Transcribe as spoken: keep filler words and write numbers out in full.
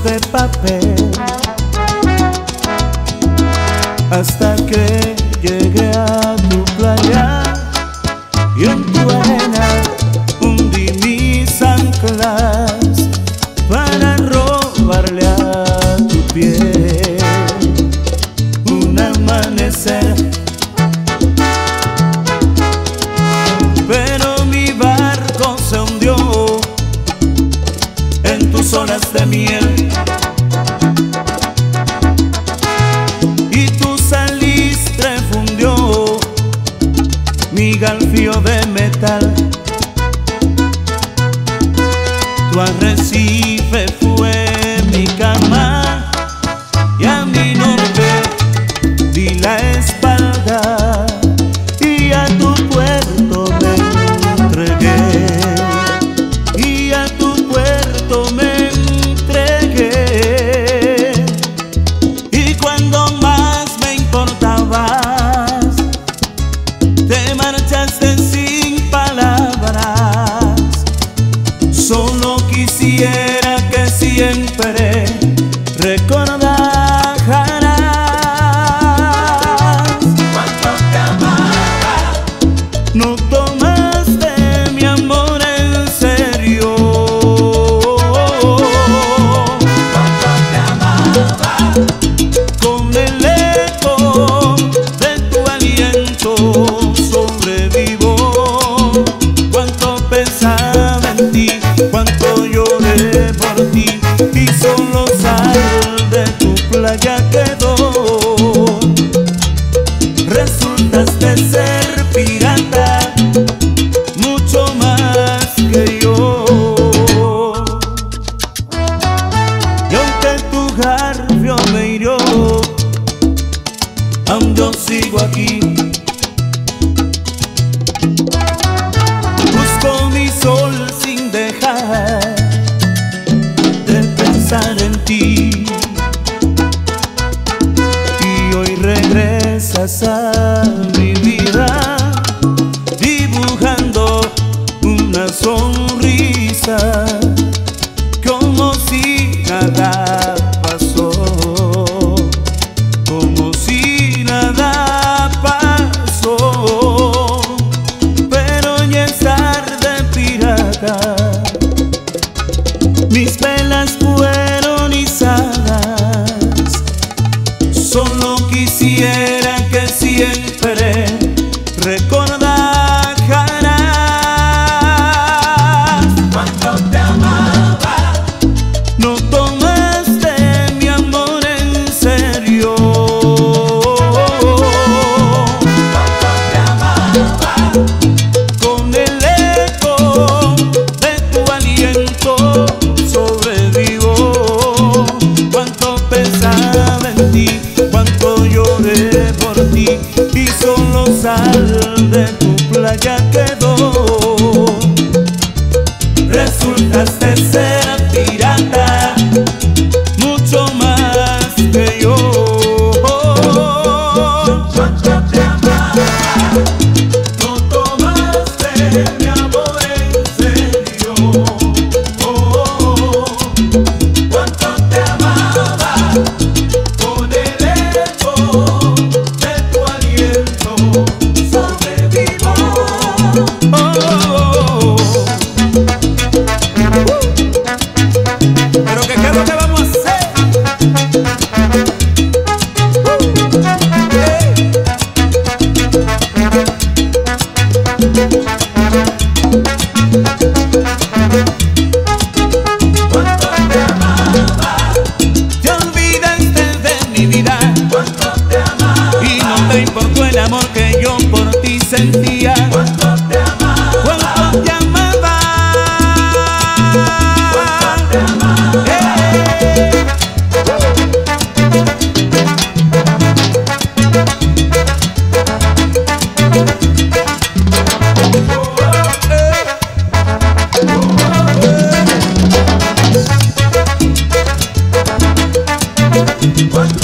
de papel, hasta que llegué a tu playa y en tu arena hundí mis anclas para robarle a tu piel un amanecer. Pero mi barco se hundió en tus olas de miel y tu salistre fundió mi galfío de metal. Tu arrecife fue mi cama y a mi norte di la espalda y a tu puerto me entregué, y a tu puerto me entregué. Y cuando más me importabas, te marchaste sin palabras. Solo quisiera que siempre recordaras cuánto te amaba. no tomaste mi amor en serio. Cuánto te amaba. Con el eco de tu aliento sobrevivo. Cuánto pensaba en ti, cuánto lloré por ti, y solo sal de tu playa quedó. Resultaste ser pirata, mucho más que yo. Y aunque tu garfio me hirió, aún yo sigo aquí. Busco mi sol sin dejar de pensar en ti, y hoy regresas a mi vida dibujando una sonrisa como si nada pasó, como si nada pasó. Pero ya es tarde, pirata, mis velas fueron izadas. Solo quisiera que siempre recordaras Cuánto te amaba. no tomaste mi amor en serio. Cuánto te amaba. Con el eco de tu aliento sobrevivo. Cuánto pensaba en ti, cuánto lloré por ti, y solo sal de tu playa quedó. Resultaste ser pirata, mucho más que yo. Cuánto te amaba. No tomaste mi amor en serio. Cuánto te amaba. Con el eco de tu aliento Sobrevivo. oh. Pero que qué es lo que vamos a hacer. Cuánto te amaba. Te olvidaste de mi vida Cuánto te amaba. y no te importó el amor que yo por ti sentía. Cuánto te amaba. Cuánto te amaba. Cuánto te amaba. Eh. Cuánto